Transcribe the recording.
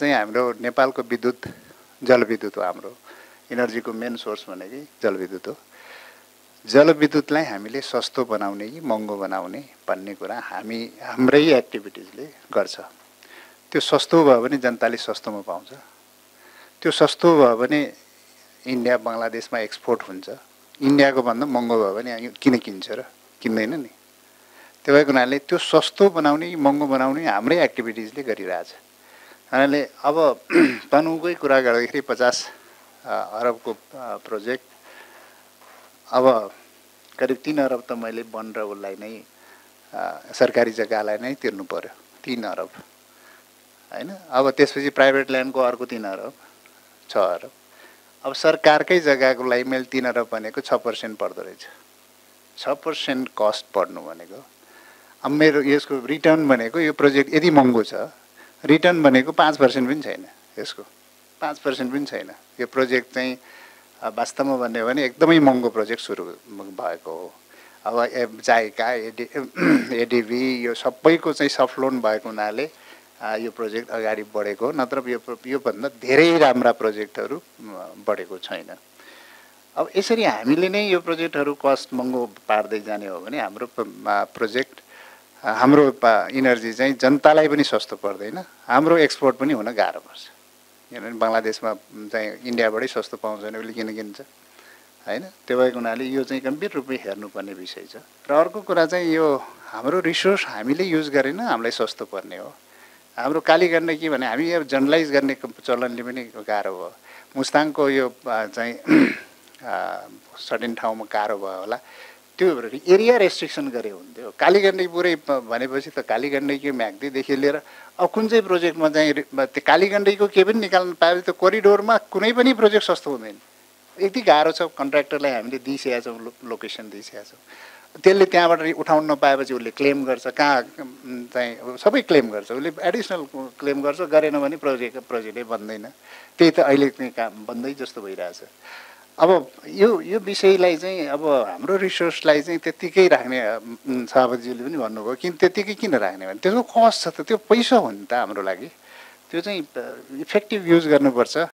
चाहिँ हाम्रो नेपालको विद्युत जलविद्युत हो। हाम्रो इनर्जीको मेन सोर्स भनेकै जलविद्युत हो। जलविद्युतलाई हामीले सस्तो बनाउने कि महँगो बनाउने भन्ने कुरा हाम्रै एक्टिभिटिजले गर्छ। त्यो सस्तो भयो भने जनताले सस्तोमा पाउँछ। त्यो सस्तो भयो भने इन्डिया बङ्गलादेशमा एक्सपोर्ट हुन्छ। इन्डियाको भन्दा महँगो भयो भने किन किन्छ र? किन्दैन नि। त्यो भएको हुनाले त्यो सस्तो बनाउने कि महँगो बनाउने हाम्रै एक्टिभिटिजले गरिरहेछ। हुनाले अब तनहुँकै कुरा गर्दाखेरि 50 अरबको प्रोजेक्ट, अब करिब 3 अरब त मैले वन र उसलाई नै सरकारी जग्गालाई नै तिर्नु पर्यो। 3 अरब होइन। अब त्यसपछि प्राइभेट ल्यान्डको अर्को 3 अरब, 6 अरब। अब सरकारकै जग्गाको लागि मैले 3 अरब भनेको 6% पर्दो रहेछ। 6% कस्ट पर्नु भनेको अब मेरो यसको रिटर्न भनेको यो प्रोजेक्ट यदि महँगो छ, रिटर्न भनेको 5% पनि छैन। यसको 5% पनि छैन। यो प्रोजेक्ट चाहिँ वास्तवमा भन्यो भने एकदमै महँगो प्रोजेक्ट सुरु भएको हो। अब जाइका एडिबी यो सबैको चाहिँ सफ्ट लोन भएको हुनाले यो प्रोजेक्ट अगाडि बढेको, नत्र योभन्दा धेरै राम्रा प्रोजेक्टहरू बढेको छैन। अब यसरी हामीले नै यो प्रोजेक्टहरू कस्ट महँगो पार्दै जाने हो भने हाम्रो प्रोजेक्ट, हाम्रो इनर्जी चाहिँ जनतालाई पनि सस्तो पर्दैन, हाम्रो एक्सपोर्ट पनि हुन गाह्रो पर्छ। किनभने बङ्गलादेशमा चाहिँ इन्डियाबाटै सस्तो पाउँछ भने उसले किन किन्छ होइन। त्यो भएको हुनाले यो चाहिँ गम्भीर रूपमै हेर्नुपर्ने विषय छ। र अर्को कुरा चाहिँ यो हाम्रो रिसोर्स हामीले युज गरेन, हामीलाई सस्तो पर्ने हो। हाम्रो काली गण्डकी भने हामी अब जनरलाइज गर्ने चलनले पनि गाह्रो भयो। मुस्ताङको यो चाहिँ सर्टेन ठाउँमा गाह्रो भयो होला। त्यो एरिया रेस्ट्रिक्सन गरे हुन्थ्यो। काली गण्डकी पुरै भनेपछि त काली गण्डकी म्याग्दीदेखि लिएर अब कुन चाहिँ प्रोजेक्टमा चाहिँ त्यो काली गण्डकीको केही पनि निकाल्नु पायो त्यो कोरिडोरमा कुनै पनि प्रोजेक्ट सस्तो हुँदैन। यति गाह्रो छ। कन्ट्र्याक्टरलाई हामीले दिइसकेका छौँ, लोकेसन दिइसकेका छौँ। त्यसले त्यहाँबाट उठाउन नपाएपछि उसले क्लेम गर्छ, कहाँ चाहिँ सबै क्लेम गर्छ, उसले एडिसनल क्लेम गर्छ। गरेन भने प्रोजेक्टै बन्दैन। त्यही त अहिले चाहिँ काम बन्दै जस्तो भइरहेछ। अब यो विषयलाई चाहिँ अब हाम्रो रिसोर्सलाई चाहिँ त्यत्तिकै राख्ने सभापतिज्यूले पनि भन्नुभयो कि त्यत्तिकै किन राख्ने भने त्यसको कस्ट छ त, त्यो पैसा हो नि त हाम्रो लागि। त्यो चाहिँ इफेक्टिभ युज गर्नुपर्छ।